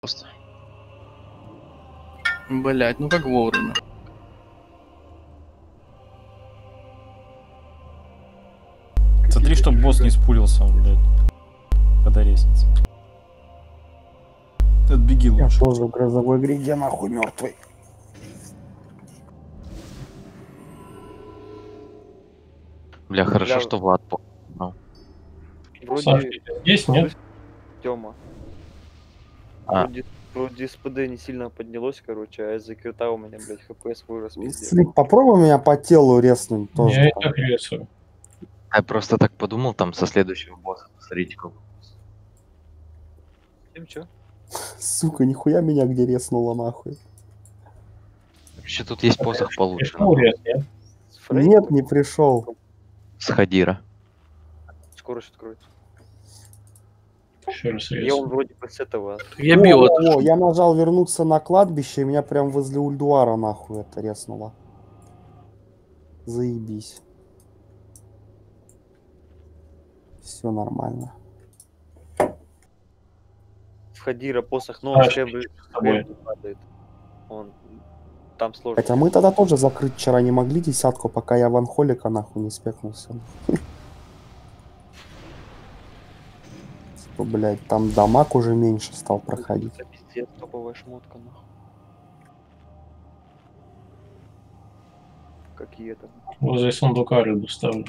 просто. Блять, ну как вовремя. Смотри, чтоб босс не спулился, блядь. Когда резнится. Отбеги Я лучше. тоже в грозовой гряде нахуй мертвый. Бля, хорошо, Бля, что Влад понял. Вроде Есть, нет? Тёма. А. Вроде СПД не сильно поднялось, короче, а из-за крита у меня, блядь, ХП свой распиздец. Слик, попробуй меня по телу резнуть тоже. Я и так рисую. Я просто так подумал, там со следующего босса, посмотрите, как. Чё? Сука, нихуя меня где резнуло нахуй. Вообще тут есть посох получше. Пришел рез, нет? С Фрейм? Нет, не пришел. С Хадира. Скорость откроется. Еще раз Я рез. он вроде бы с этого. Я бил это. О, я нажал вернуться на кладбище, и меня прям возле Ульдуара нахуй это резнуло. Заебись. Все нормально. В Хадира посох, но он А, шлем с тобой. падает. Он там сложно. Хотя мы тогда тоже закрыть вчера не могли десятку, пока я ванхолика нахуй не спекнулся. Типа, блядь, там дамаг уже меньше стал проходить. Это пиздец, топовая шмотка, нахуй. Какие это? Возле сундука рыбу ставлю.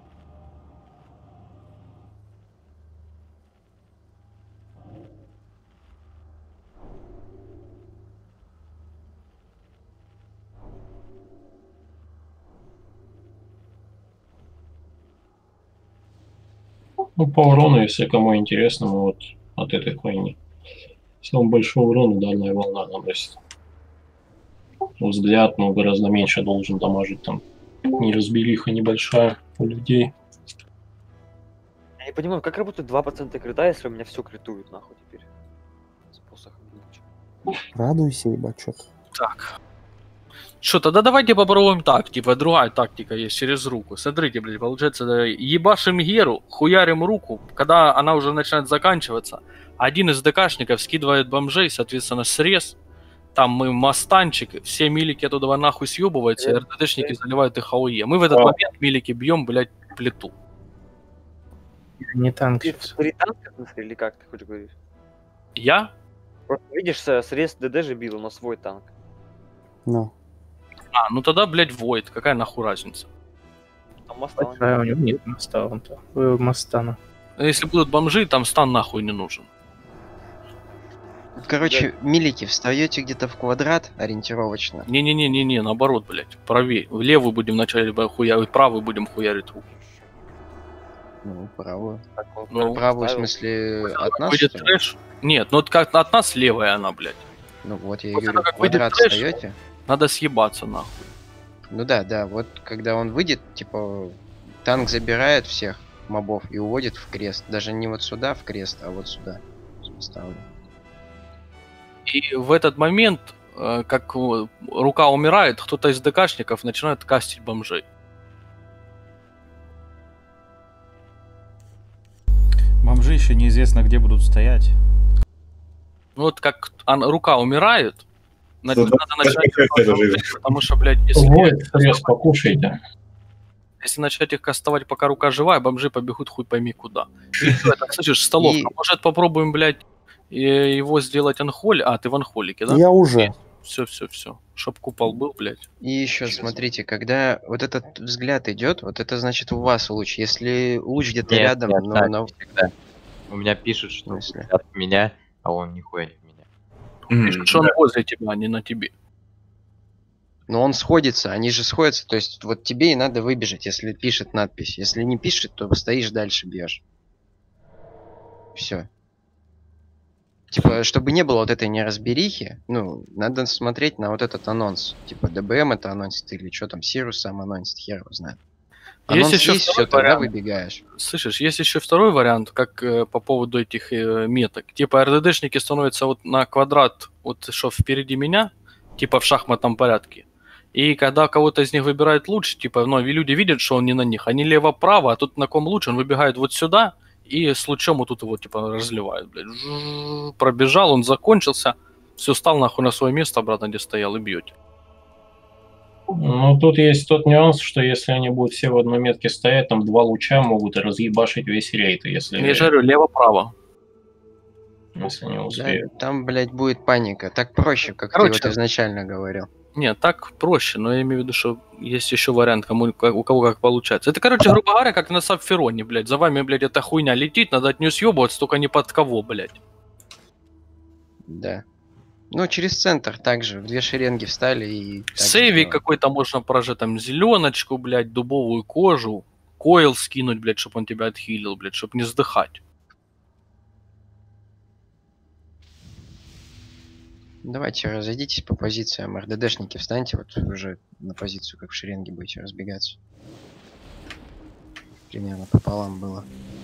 Ну, по урону, если кому интересно, мы вот от этой хуйни. Самый большой урон ударная волна наносит. Взгляд, но гораздо меньше должен дамажить там. Неразбериха небольшая у людей. Я не понимаю, как работает 2% крита, если у меня все критует, нахуй, теперь. С посохом. Радуйся, ебать, чё-то. Так. Что, тогда давайте попробуем так, типа другая тактика есть через руку. Смотрите, блядь, получается, да, ебашим Геру, хуярим руку, когда она уже начинает заканчиваться, один из ДКшников скидывает бомжей, соответственно, срез, там мы мостанчик, все милики оттуда нахуй съебываются, и РДДшники заливают их АОЕ. Мы в этот момент милики бьем, блядь, плиту. Не танк Ты сейчас. в танка, в смысле, или как ты хочешь говорить? Я? Просто видишь, срез ДД же бил, но свой танк. Ну. А, ну тогда, блядь, Void, какая нахуй разница? Там моста. А, у него нет моста, он-то. Мостана. Если будут бомжи, там стан нахуй не нужен. Короче, милики, встаете где-то в квадрат ориентировочно. Не-не-не-не-не, наоборот, блядь, правее. В левую будем вначале хуярить, правую будем хуярить руку. Ну, правую. Ну, Правую, в смысле, от нас, выйдет что ли? трэш. Нет, ну вот как от нас левая она, блядь. Ну вот, я и После говорю, того, как в квадрат выйдет трэш, встаете. Надо съебаться нахуй. Ну да, да, вот когда он выйдет, типа, танк забирает всех мобов и уводит в крест. Даже не вот сюда в крест, а вот сюда. Ставлю. И в этот момент, как рука умирает, кто-то из ДКшников начинает кастить бомжей. Бомжи еще неизвестно, где будут стоять. Ну вот как рука умирает, надо начать, потому что, блядь, Вот, срез покушайте. если начать их кастовать, пока рука живая, бомжи побегут хуй пойми куда. И всё это, слышишь, столовка. И- Может попробуем, блядь, его сделать анхоль? А, ты в анхолике, да? Я уже. Все. Чтоб купол был, блядь. И еще смотрите, когда вот этот взгляд идет, вот это значит у вас луч. Если луч где-то Нет, рядом, нет, но так на- всегда. У меня пишут, что смысле? от меня, а он нихуя не в меня. Пишут, что он возле тебя, а не на тебе. но он сходится, они же сходятся, то есть вот тебе и надо выбежать, если пишет надпись. Если не пишет, то стоишь дальше бьешь. Все. Типа, чтобы не было вот этой неразберихи, ну, надо смотреть на вот этот анонс. Типа, ДБМ это анонсит или что там, Сирус сам анонсит, хер его знает. Анонс Есть еще есть, все, второй тогда вариант. выбегаешь. Слышишь, есть еще второй вариант, как по поводу этих меток. Типа РДДшники становятся вот на квадрат, вот что впереди меня, типа в шахматном порядке. И когда кого-то из них выбирает лучше, типа, ну, и люди видят, что он не на них, они лево-право, а тут на ком лучше, он выбегает вот сюда и с лучом вот тут его типа разливают, блядь. Пробежал, он закончился, все, стал нахуй на свое место обратно, где стоял, и бьете. Ну, тут есть тот нюанс, что если они будут все в одной метке стоять, там 2 луча могут разъебашить весь рейд, если... Я же говорю, лево-право. Если не Да, успеют. там, блядь, будет паника. Так проще, как Короче. ты вот изначально говорил. Нет, так проще, но я имею в виду, что есть еще вариант, у кого как получается. Это, короче, грубо говоря, как на Сапфироне, блядь. За вами, блядь, эта хуйня летит, надо от нее съебываться, только не под кого, блядь. Да. Ну, через центр также. В 2 шеренги встали и... так Сейви сделали. какой-то можно прожать, там, зеленочку, блядь, дубовую кожу, койл скинуть, блядь, чтобы он тебя отхилил, блядь, чтобы не сдыхать. Давайте разойдитесь по позициям. РДДшники встаньте, вот уже на позицию, как в шеренге будете разбегаться. Примерно пополам было.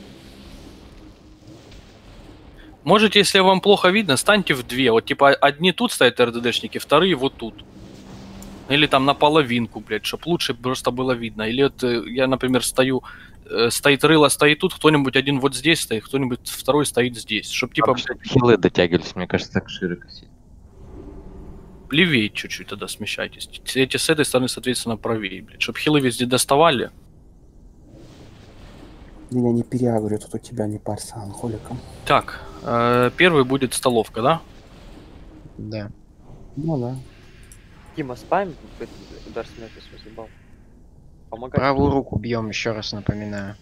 Можете, если вам плохо видно, станьте в 2. Вот типа одни тут стоят РДДшники, вторые вот тут. Или там на половинку, блядь, чтобы лучше просто было видно. Или вот я, например, стою, стоит рыло, стоит тут, кто-нибудь один вот здесь стоит, кто-нибудь второй стоит здесь. Чтоб типа, блядь, Хилы дотягивались, мне кажется, так широко сидит. левее чуть-чуть тогда смещайтесь. Эти с этой стороны, соответственно, правее, блядь. Чтоб хилы везде доставали. Меня не переагрю, тут у тебя не парься анхоликом. Так, первый будет столовка, да? Да. Ну да. Дима, спам, удар смерти съебал. Помогай. Правую руку бьем, еще раз напоминаю.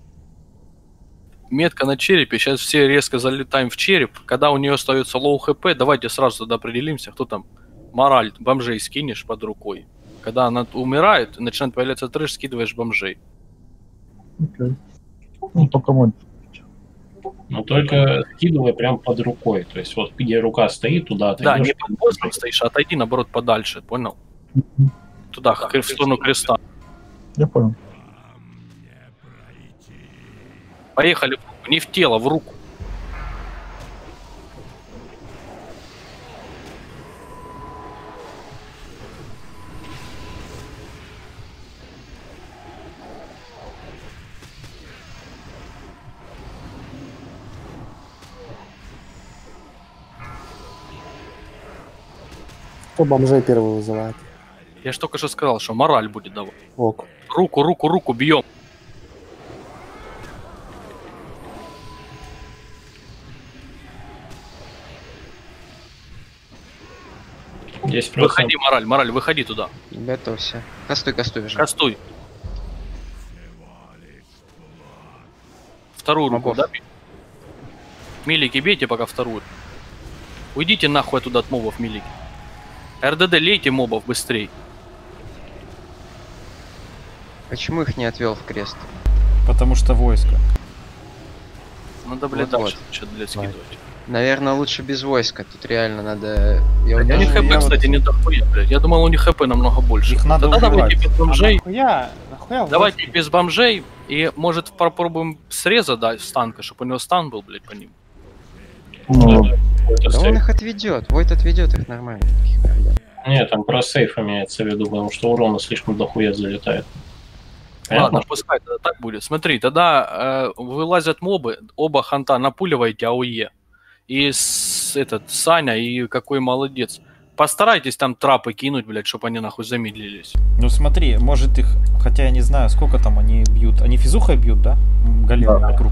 Метка на черепе, сейчас все резко залетаем в череп. Когда у нее остается лоу хп, давайте сразу тогда определимся, кто там. Мораль, бомжей скинешь под рукой. Когда она умирает, начинает появляться трэш, скидываешь бомжей. Окей. Ну, только мой. Но только скидывай прям под рукой. То есть вот где рука стоит, туда Да, отойдёшь. не под боссом стоишь, а отойди, наоборот, подальше, понял? Туда, в сторону креста. Я понял. Поехали, не в тело, в руку. Кто бомжей первый вызывает? Я же только что сказал, что мораль будет давать. Ок. Руку бьем. Здесь просто... Выходи, мораль, выходи туда. Готовься. Кастуй, бежим. Кастуй. Вторую руку, Мобов. да? Милики бейте пока вторую. Уйдите нахуй оттуда от мобов, милики. РДД, лейте мобов быстрей. Почему их не отвел в крест? Потому что войско. Надо, блядь, Вот-вот. дальше что-то, блядь, скидывать. Наверное, лучше без войска. Тут реально надо... Я У вот них даже- хп, я кстати, не дохуя, блядь. Я думал, у них хп намного больше. Их надо Тогда давайте убивать. без бомжей. Нахуя Давайте без бомжей. И, может, попробуем среза дать с танка, чтобы у него стан был, блядь, по ним. Ну, какой-то Да он сейф. их отведет. Войт отведет их нормально. Нет, там про сейф имеется в виду, потому что урона слишком дохуя залетает. Понятно? Ладно, пускай тогда так будет. Смотри, тогда вылазят мобы, оба ханта напуливаете АОЕ. И Саня, и какой молодец. Постарайтесь там трапы кинуть, блядь, чтобы они нахуй замедлились. Ну смотри, может их, хотя я не знаю, сколько там они бьют. Они физухой бьют, да? Големы вокруг.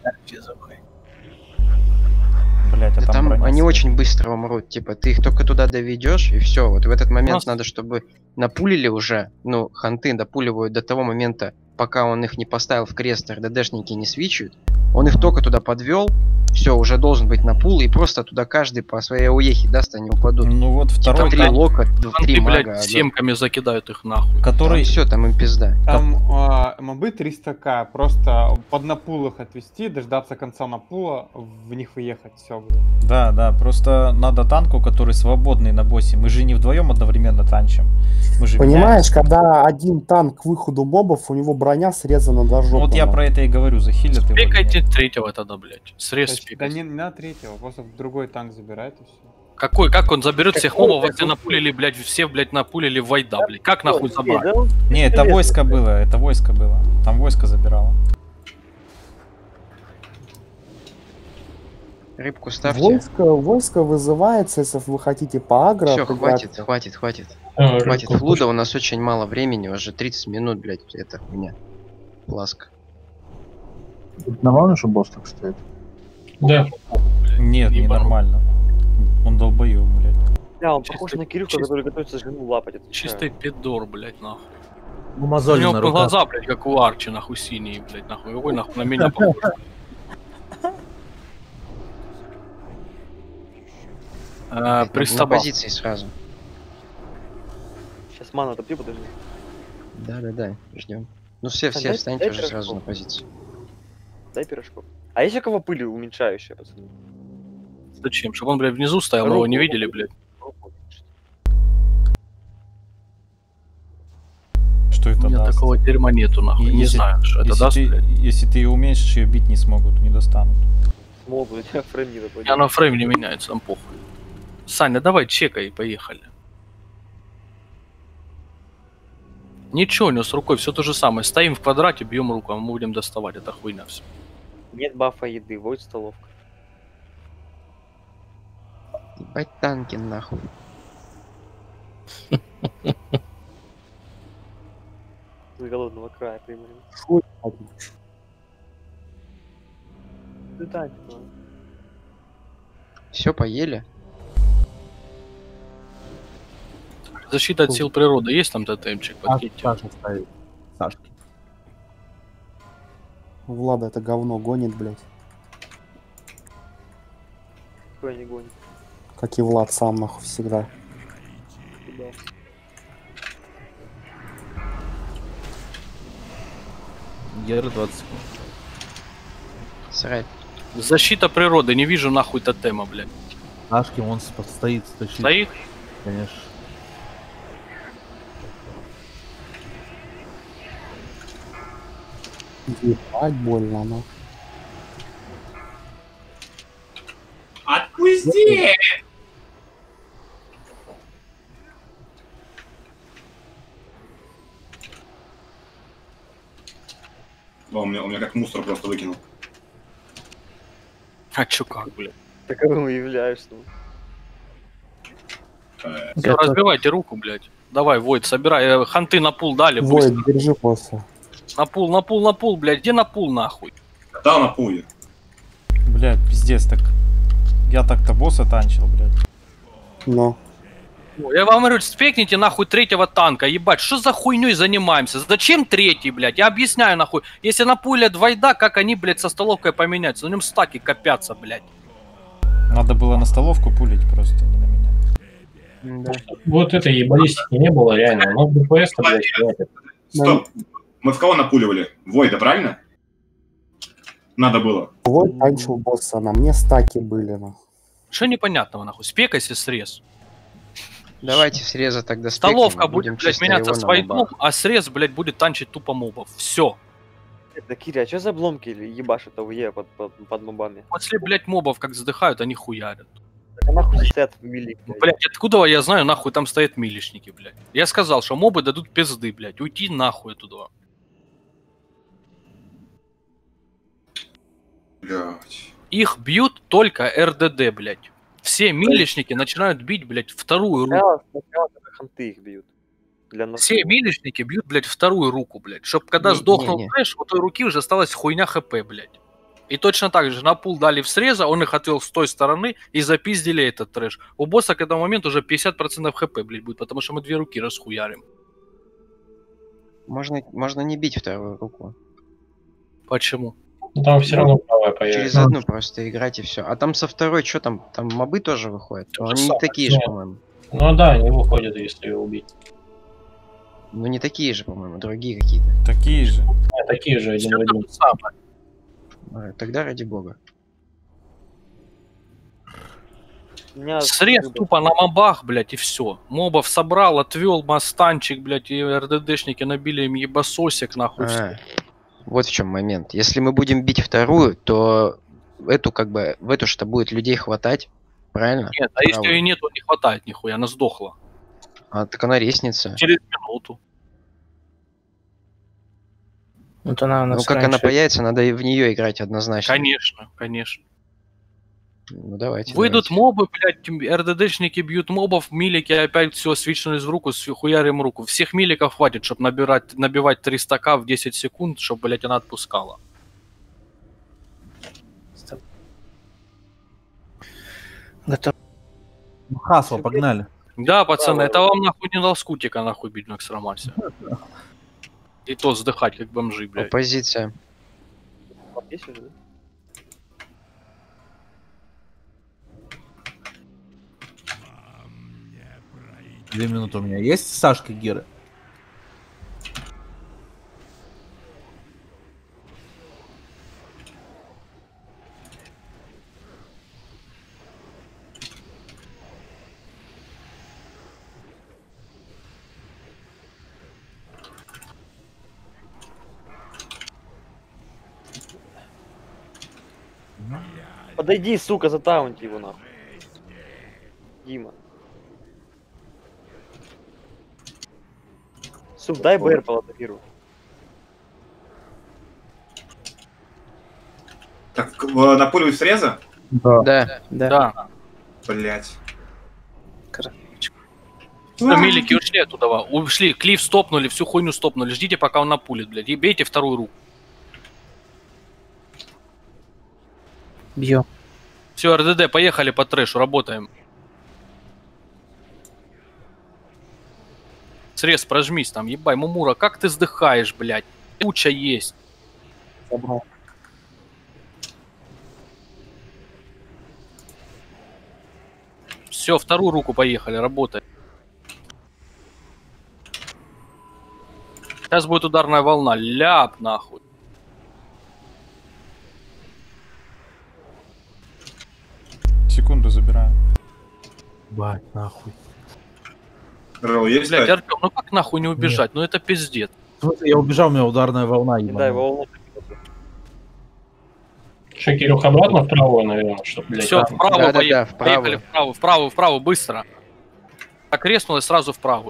Блять, а Да там там броня они стоит. очень быстро умрут. Типа, ты их только туда доведешь, и все. Вот в этот момент нас- надо, чтобы напулили уже. Ну, ханты допуливают до того момента, пока он их не поставил в крест, РДДшники не свичают. Он их только туда подвел. Все, уже должен быть напул, и просто туда каждый по своей уехе даст, они упадут. Ну вот Типа второй, 3 танк, лока, 3 Ханты, мага. блядь, семками закидают их нахуй. который... Все, там им пизда. Там мобы 300к, просто под напул их отвести, дождаться конца напула, в них выехать, все будет. Да, просто надо танку, который свободный на боссе. Мы же не вдвоем одновременно танчим. Мы же Понимаешь, когда один танк к выходу мобов, у него броня срезана до жопы. Вот я про это и говорю, захилят его. Пикайте третьего тогда, блядь. Срез То есть, да пикайте. не на третьего, просто другой танк забирает и все. Как он заберет всех мобов, если напулили, блядь, все, блядь, напулили в Вайда, блядь. Как нахуй забрать? Не, это войско было. Там войско забирало. Рыбку ставьте. Войско вызывается, если вы хотите по агро. Все, отыграть. хватит. А, Хватит рыбку флуда, у нас очень мало времени, уже 30 минут, блядь, это хуйня. Ласка. Нормально, что босс так стоит? Да. Нет, Ебану. ненормально. Он долбоёб, блядь. Да, он Чисто- похож на Кирюха, чисто- который готовится жену лапать. отвечаю. Чистый пидор, блядь, нахуй. Ну, У мозоли него на руках. глаза, блядь, как у Арчи, нахуй, синие, блядь, нахуй. Какой нахуй на меня похож? На Пристава. позиции сразу. Сейчас ману отопью, подожди. Да, ждем. Ну все Дай- встаньте дай уже сразу пирожков. на позицию. Дай пирожков. А есть у кого пыль уменьшающая, пацаны? Зачем? Чтобы он, блядь, внизу стоял, мы его не видели, блядь. Руку уменьшить. Что У это меня даст? такого дерьма нету, нахуй. И Не если- знаю, что это Если даст, ты, блядь. если ты ее уменьшишь, ее бить не смогут, не достанут. Могут, у тебя фрейм не У заплатит. меня на фрейм не меняется, там похуй. Саня, давай чекай, поехали. Ничего, у него с рукой все то же самое. Стоим в квадрате, бьем руку, а мы будем доставать. Это хуйня все. Нет бафа еды, вот столовка. Ебать танки нахуй. С голодного края примерно. Шо, ебать? Ты так, ну. Все поели? Защита от сил природы. Есть там тотемчик? Подкиньте. Саша стоит. Сашки. Влада это говно гонит, блядь. Какой не гонит. Как и Влад сам, нахуй, всегда. Да. Гера 20 секунд. Срать. Защита природы. Не вижу нахуй тотема, блядь. Сашки, он стоит, стащит. Стоит? Конечно. Ебать больно, ну. Отпусти! Он меня как мусор просто выкинул. А чё как, блядь? Таковым и являешься. ну. Всё, разбивайте руку, блядь. Давай, Войд, собирай. Ханты на пул дали, Войд, быстро. держи босса. На пул, блядь. Где на пул, нахуй? Да, на пуе. Блядь, пиздец так. Я так-то босса танчил, блядь. Но. Я вам говорю, спекните нахуй третьего танка, ебать, что за хуйней занимаемся? Зачем третий, блядь? Я объясняю нахуй. Если на пуле двойда, как они, блядь, со столовкой поменяются? На нем стаки копятся, блядь. Надо было на столовку пулить просто, не на меня. Да. Вот этой баллистики не было реально. Но ДПС-то, блядь, хватит. Стоп. Мы в кого напуливали? Войда, правильно? Надо было. Войд танчил босса, на мне стаки были, нахуй. Что непонятного, нахуй? Спекайся срез. Давайте среза тогда спекнем, Столовка и будем будет, блядь, чисто меняться его с на войдом, мобах. а срез, блядь, будет танчить тупо мобов. Все. Да, Киря, а что за обломки или ебашат АВЕ под мобами? После, блядь, мобов как задыхают, они хуярят. Да нахуй стоят в мили, блядь. Блядь, откуда я знаю, нахуй там стоят милишники, блядь. Я сказал, что мобы дадут пизды, блядь. Уйти нахуй оттуда. Блядь. Их бьют только РДД, блядь. Все милишники начинают бить, блядь, вторую руку. Сначала только ханты их бьют. Для нас. Все милишники бьют, блядь, вторую руку, блядь. Чтоб когда Не, сдохнул не. трэш, у той руки уже осталась хуйня хп, блядь. И точно так же на пул дали в среза, он их отвел с той стороны и запиздили этот трэш. У босса к этому моменту уже 50% хп, блядь, будет, потому что мы две руки расхуярим. Можно не бить вторую руку. Почему? Ну, там все равно правая Через появится. одну просто играть и все. А там со второй, что там? Там мобы тоже выходят? То же Они не самое. такие же, Нет. по-моему. Ну да, они выходят, если ее убить. Ну не такие же, по-моему, другие какие-то. Такие же. А, такие же один Всё в один. то же самое. Тогда ради бога. У меня Срез тупо на мобах, блядь, и все. Мобов собрал, отвел мостанчик, блядь, и РДДшники набили им ебасосик, нахуй. всё. Вот в чем момент. Если мы будем бить вторую, то эту как бы в эту что будет людей хватать, правильно? Нет, а если Правую. ее нету, не хватает нихуя, она сдохла. А так она резнится. Через минуту. Вот она у нас Ну как она раньше- появится, надо и в нее играть однозначно. Конечно, конечно. Ну давайте. Выйдут давайте. мобы, блядь, РДДшники бьют мобов, милики опять все свичнулись в руку, хуярим руку. Всех миликов хватит, чтобы набивать 300к в 10 секунд, чтобы, блядь, она отпускала. Хасва, погнали. Да, пацаны, это вам нахуй не лоскутика нахуй бить на Экстрамасе. И то вздыхать, как бомжи, блядь. Оппозиция. Есть уже, да? Две минуты у меня. Есть Сашка Геры? Подойди, сука, затаунти его нахуй. Дима. Сука, дай БР полотопирую. Так, на пулю из среза? Да. Да. Блять. Что, милики ушли оттуда, ушли, клиф стопнули, всю хуйню стопнули, ждите, пока он напулит, блядь, и бейте вторую руку. Бьем. Все, РДД, поехали по трэшу, работаем. Срез, прожмись там, ебай, Мумура, как ты сдыхаешь, блядь? Куча есть. Забрал. Все, вторую руку поехали, работаем. Сейчас будет ударная волна, ляп нахуй. Секунду забираю. Бать, нахуй. Рэл, есть? Блядь, стать? Артем, ну как нахуй не убежать? Ну это пиздец. В смысле, я убежал, у меня ударная волна. Не дай ебаная. волну. Что, Кирюх, обратно вправо, наверное, чтобы, блядь, Все, там- вправо Да-да-да, поехали. вправо. Поехали вправо, вправо, вправо, быстро. Окрестнулось сразу вправо.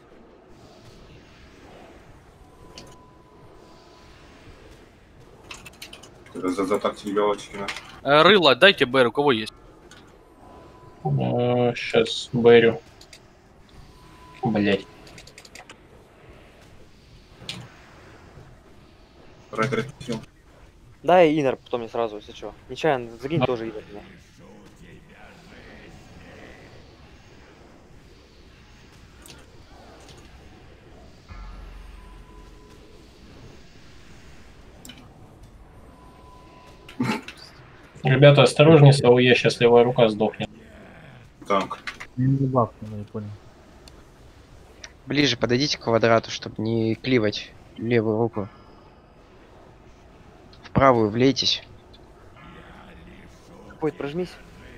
За тактик белочки, да. Рыло, дайте БР, у кого есть. Сейчас Берю. Блять. Райтер хил. Дай инер потом мне сразу, если что. Нечаянно, закинь тоже инер. мне. Ребята, осторожнее, с АОЕ, сейчас левая рука сдохнет. Так. Я не бахнул, не понял. Ближе подойдите к квадрату, чтобы не кливать левую руку. В правую влейтесь. Будет, прожмись.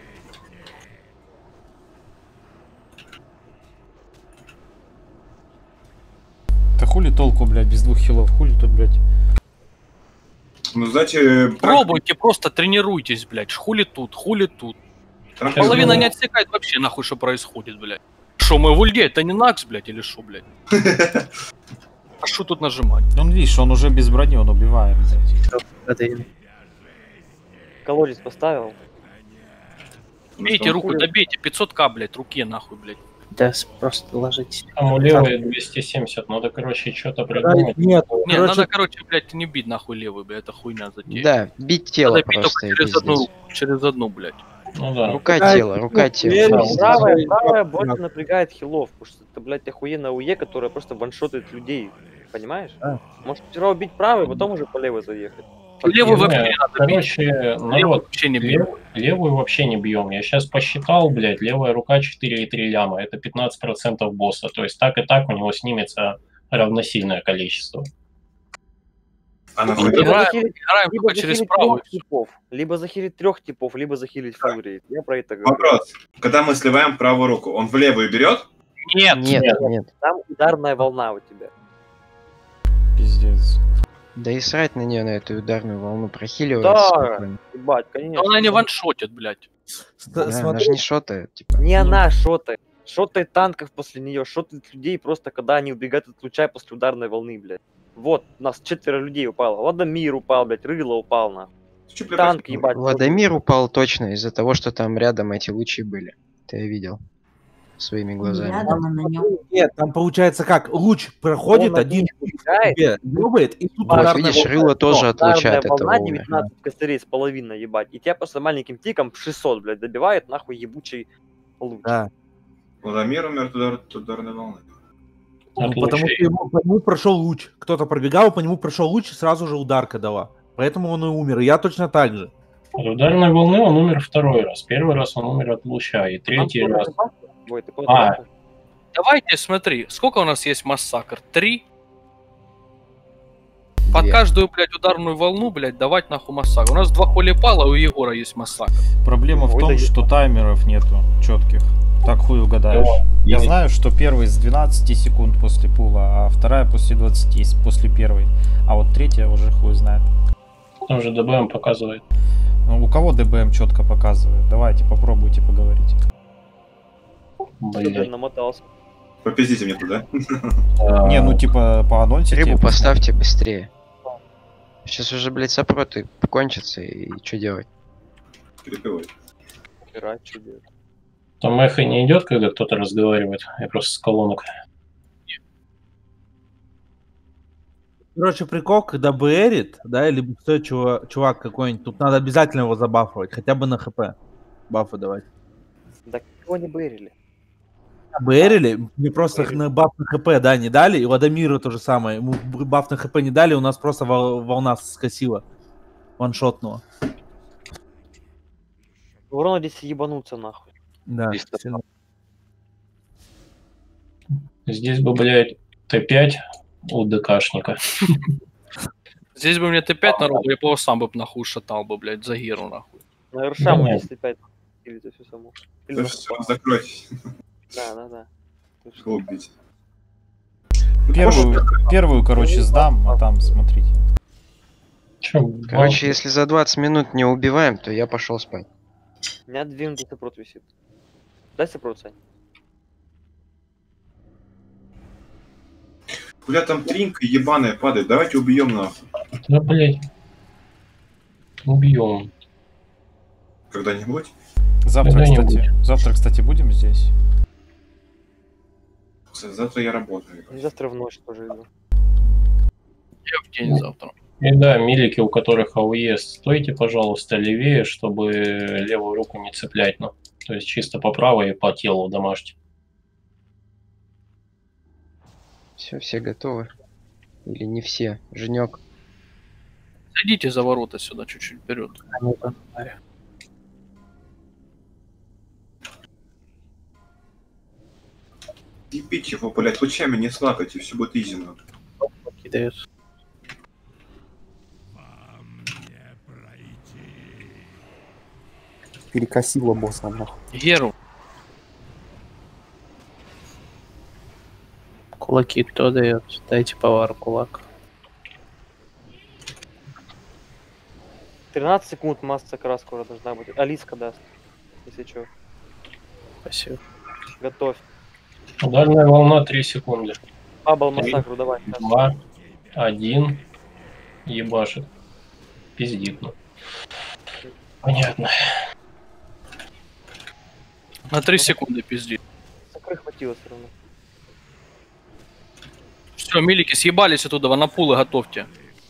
Да хули толку, блядь, без двух хилов, хули тут, блядь. Ну, знаете, Пробуйте, просто тренируйтесь, блядь. Хули тут, хули тут. Половина не отсекает вообще нахуй, что происходит, блядь. Шо, мы в ульде, это не Накс, блядь, или шо, блядь? А шо тут нажимать? Он, видишь, он уже без брони, он убивает, блядь. Колодец поставил. Бейте руку, добейте, 500к, блядь, руке нахуй, блядь. Да, просто ложитесь. Там у левой 270, надо, короче, что-то придумать. Нет, Не, короче, надо, короче, блядь, не бить нахуй левый, блядь, это хуйня затея. Да, бить тело Надо бить просто только и через одну пиздец. руку, через одну, блядь. Ну да. Рука тело, рука тело. Да, Правая, правая больше напрягает хилов, потому что это, блядь, охуенная УЕ, которая просто ваншотает людей. Понимаешь? Может сперва убить правый, потом уже по левой заехать. Левую Не, вообще не надо бить. короче, Левую народ, вообще не бьем. левую вообще не бьем. Я сейчас посчитал, блядь, левая рука 4,3 ляма. Это 15% босса. То есть так и так у него снимется равносильное количество. А на Либо Играем, захилить- играем либо только через захилить правую. 3 типов, либо захилить 3 типов, либо захилить фулрейт. Я про это говорю. вопрос. Когда мы сливаем правую руку, он в левую берет? Нет, Нет, нет. Там ударная волна у тебя. Пиздец. Да и срать на нее, на эту ударную волну прохиливать. Да. спокойно. Ебать, конечно. она не ваншотит, блядь. Да, она же не шотает, типа. Не она шотает. Шотает танков после нее, шотает людей просто, когда они убегают от луча после ударной волны, блядь. Вот, у нас 4 людей упало. Ладно, Мир упал, блядь, Рыло упал, нахуй. Танк, ебать. Владимир упал точно из-за того, что там рядом эти лучи были. Это я видел своими глазами. Нет, там получается как, луч проходит, один тебе ёбает, и тут Вот, ударная видишь, волна. Рыло тоже от луча от этого волна умер. 19 косарей с половиной, ебать. И тебя просто маленьким тиком в 600, блядь, добивает нахуй ебучий луч. Да. Владимир умер от ударной волны. Ну, потому что по нему прошел луч. Кто-то пробегал, по нему прошел луч, и сразу же ударка дала. Поэтому он и умер. И я точно так же. От ударной волны он умер второй раз. Первый раз он умер от луча, и третий раз... Давайте, смотри, сколько у нас есть массакр? 3? Под каждую, блядь, ударную волну, блядь, давать нахуй массакр. У нас 2 холипала, у Егора есть массакр. Проблема в том, что таймеров нету четких. Так хуй угадаешь. Я знаю, что первый с 12 секунд после пула, а вторая после 20, после первой. А вот третья уже хуй знает. Там же ДБМ показывает. Ну, у кого ДБМ четко показывает? Давайте, попробуйте поговорить. Блядь. Намотался. Попиздите мне туда. Не, ну типа по анонсе. Рыбу поставьте быстрее. Сейчас уже, блядь, сопроты кончатся, и что делать? Перепевай. Что делать? Там эхо не идет, когда кто-то разговаривает. Я просто с колонок. Короче, прикол, когда БРит, да, или стоит чувак какой-нибудь, тут надо обязательно его забафовать, хотя бы на ХП. Бафы давать. Да кого не бэрили? БРили, мне просто на баф на ХП, да, не дали, и Владимиру то же самое. Ему баф на ХП не дали, у нас просто волна скосила. Ваншотнула. Урона здесь ебануться нахуй. Да. Здесь бы, блядь, Т5 у ДКшника. Здесь бы мне Т5 народу, я бы его сам бы нахуй шатал бы, блядь, за Геру нахуй. На РШ мы если 5 или это все само. Да все, закройтесь. Да. Глубите. Первую, короче, сдам, а там смотрите. Короче, если за 20 минут не убиваем, то я пошел спать. У меня 2 минуты сопрот висит. Дай сопрот, Сань. Бля, там тринка ебаная падает, давайте убьем нахуй. Да, блядь. Убьем. Когда-нибудь? Завтра, кстати, будем здесь. Завтра я работаю. И завтра в ночь тоже иду. Я в день завтра. И да, милики, у которых АУЕ, стойте, пожалуйста, левее, чтобы левую руку не цеплять. Ну, то есть чисто по правой и по телу домашьте. Все готовы? Или не все? Женек. Зайдите за ворота сюда чуть-чуть вперед. Ебить его, блядь, лучами не слакайте, все будет изи. Кидает. Перекосило босса нахуй. Геру. Кулаки кто дает? Дайте повару кулак. 13 секунд массакра скоро должна быть. Алиска даст, если что. Спасибо. Готовь. Ударная волна 3 секунды. Бабл массакру давай. 2, 1. Ебашит. Пиздит, ну. Понятно. На 3 секунды пизди. Сакры хватило все равно. Все, милики, съебались оттуда, на пулы готовьте.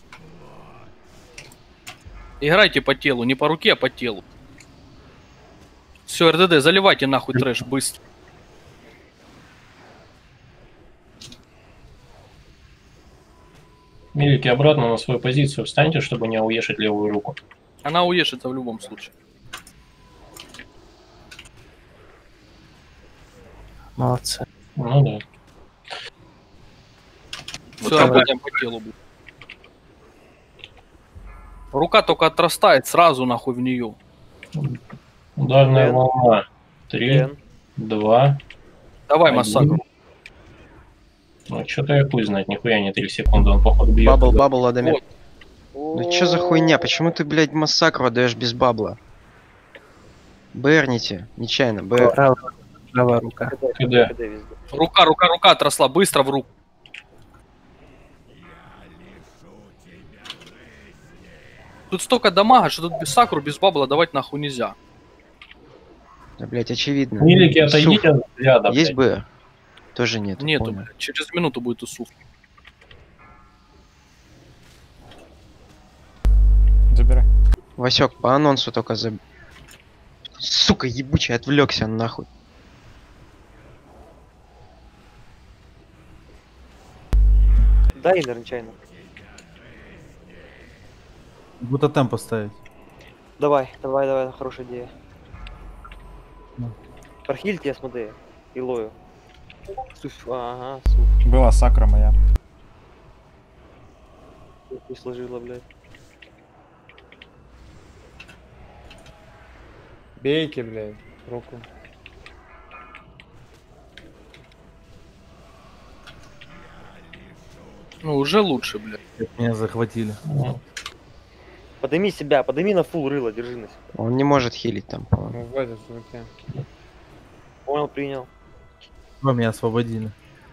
Играйте по телу, не по руке, а по телу. Все, РДД, заливайте нахуй трэш, быстро. Милики, обратно на свою позицию встаньте, чтобы не уешить левую руку. Она уешится в любом случае. Молодцы. Ну да. Все, работаем по телу будет. Рука только отрастает, сразу нахуй в нее. Ударная волна. 3, 2. Давай 1. массакр. Ну, что-то я хуй знать, нихуя не 3 секунды, он походу бьет. Бабл, Адамир. Ну чё за хуйня? Почему ты, блядь, массакру отдаешь без бабла? Берните, нечаянно, бэр. Правая рука. КД. Рука отросла, быстро в руку. Тут столько дамага, что тут без сакру, без бабла давать нахуй нельзя. Да, блять, очевидно. Милики, Суф. отойдите от взгляда. Есть блядь. БР? Тоже нет. Нету, понял. блядь. Через минуту будет усув. Забирай. Васек, по анонсу только за... Сука, ебучий, отвлекся нахуй. Дай нечаянно. Будто темп поставить. Давай, хорошая идея. Прохильте, я смотри, Илою. Ага, суф. Была сакра моя. Не сложила, блядь. Бейте, блядь, руку. Ну, уже лучше, блядь. Меня захватили. Подними себя, подними на фул рыло, держи на себя. Он не может хилить там, по-моему. Ну, в этот звуке. Понял, принял. Вы меня освободили.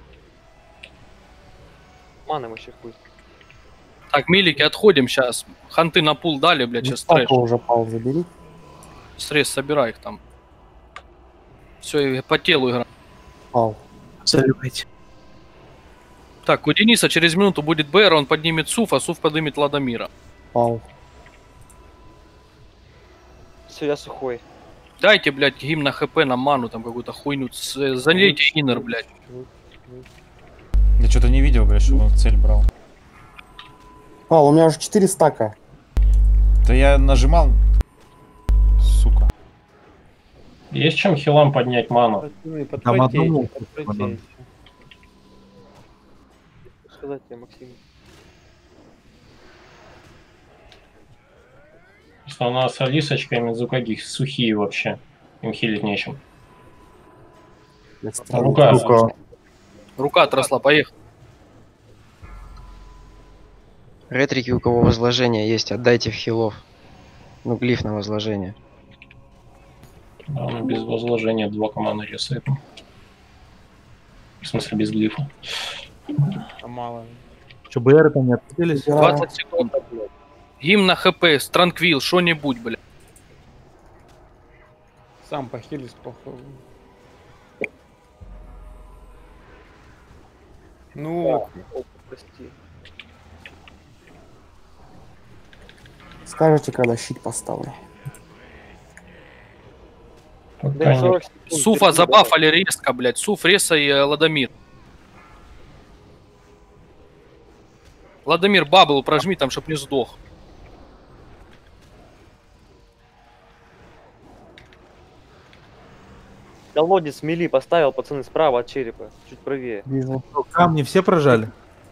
Маны вообще хуй. Так, милики, отходим сейчас. Ханты на пул дали, блядь, сейчас трэш. Стаку уже пал, забери. Срез, собирай их там. Все, по телу игра. Пал. Заливайте. Так, у Дениса через минуту будет БР, он поднимет Суф, а Суф поднимет Ладомира. Пал. Все, я сухой. Дайте, блядь, гимн на ХП, на ману, там какую-то хуйню. Залейте иннер, блядь. Я что-то не видел, блядь, что он цель брал. Пал, у меня уже 4 стака. Да я нажимал. Сука. Есть чем хилам поднять ману? Там одному. Сказать тебе, Максим. Что у нас с Алисочкой и Мидзукаги сухие вообще. Им хилить нечем. Рука. Рука отросла, поехали. Ретрики, у кого возложение есть, отдайте в хилов. Ну, глиф на возложение. Да, ну, без возложения 2 команды рисует. В смысле, без глифа. А мало. Что, БР там не открылись? 20 секунд, блядь. Гимн на ХП, Странквилл, что-нибудь, блядь. Сам похились, похуй. Ну, прости. Скажете, когда щит поставлю. Суфа забафали резко, блядь. Суф, Реса и Ладомир. Ладомир, бабл прожми там, чтоб не сдох. Колодец мели поставил, пацаны, справа от черепа. Чуть правее. Вижу. Камни все прожали?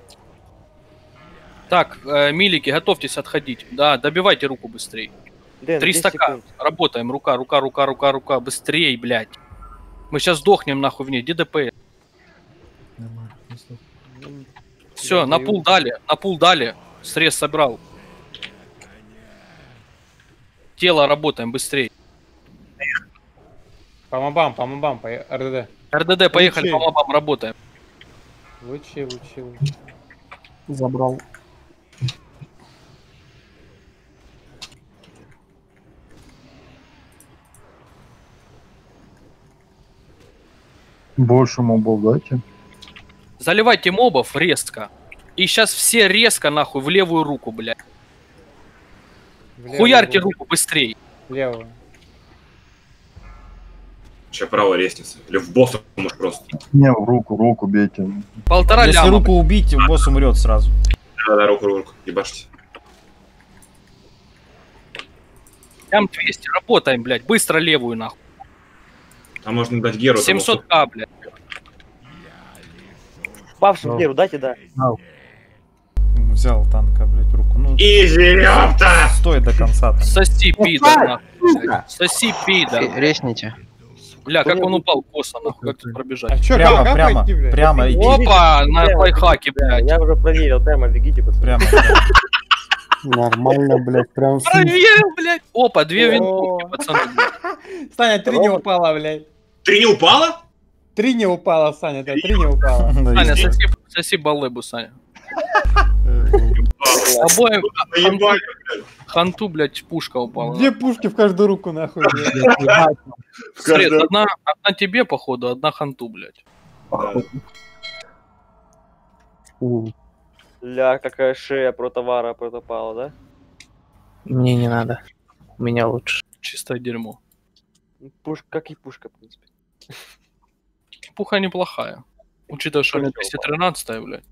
Так, милики, готовьтесь отходить. Да, добивайте руку быстрее. Дэн, 300к. Работаем. Рука. Быстрей, блядь. Мы сейчас сдохнем нахуй в ней. ДДП. Все, на пул дали. Срез собрал. Тело работаем быстрее. по мобам, по РДД. РДД, поехали, по мобам работаем. Лучи. Забрал. Больше мобов дайте. Заливайте мобов резко. И сейчас все резко нахуй в левую руку, блядь. Хуярьте руку быстрей. Левую. Сейчас правая лестница. Или в босса может просто. Не, в руку бейте. 1,5 Если ляма. руку убить, босс умрет сразу. Да, руку. Ебашьте. Лям 200, работаем, блядь. Быстро левую нахуй. А можно дать Геру. 700к, блядь. Павшим Геру дайте, да. Взял танка, блядь, в руку. Ну, изи, ёпта! Стой до конца там. Соси, пидор, нахуй. Соси, пидор. Резните. Бля, как он упал косо, нахуй. Как тут пробежать? А чё, Прямо, как прямо, пойти, блядь? прямо иди. Опа, на лайфхаке, блядь. Я уже проверил, прямо бегите, пацаны. Прямо. Нормально, блядь, прям все. Проверил, блядь. Опа, 2 винтовки, пацаны. блядь. Саня, 3 не упало, блядь. 3 не упало? 3 не упало, Саня, да, 3 не упало. Саня, соси баллебу, Саня. Обоим Заебали, ханту, блядь, пушка упала. Две пушки в каждую руку, нахуй, блядь. Сред, одна тебе, походу, одна ханту, блядь. Ля, какая шея про товара протопала, да? Мне не надо. У меня лучше. Чистое дерьмо. Пушка, как и пушка, в принципе. Пуха неплохая. Учитывая, что у меня 213-я, блядь.